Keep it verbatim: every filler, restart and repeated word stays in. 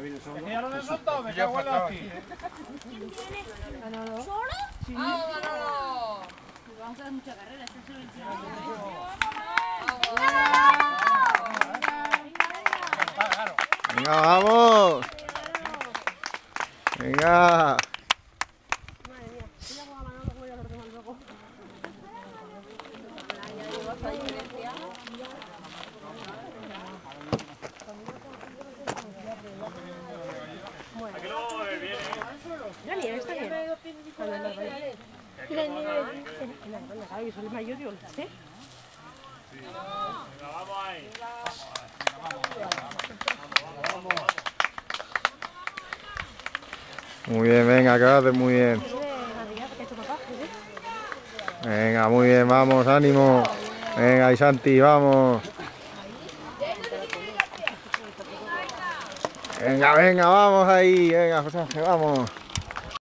Ya lo he soltado, me cago en la hostia. ¿Manolo? ¿Solo? Sí. ¡Vamos, Manolo! Vamos a dar mucha carrera, esto se lo entiendo. Venga, vamos. Venga. Madre mía, mira cómo a Manolo como ya lo retoman luego. Bueno. La nieve está bien. Cuando anda por ahí. Y la nieve en la ronda, claro, yo soy el mayor, yo lo sé. Vamos ahí. Muy bien, venga, que lo haces muy bien. Venga, muy bien, vamos, ánimo. Venga, y Santi, vamos. Venga, venga, vamos ahí. Venga, José Ángel, vamos.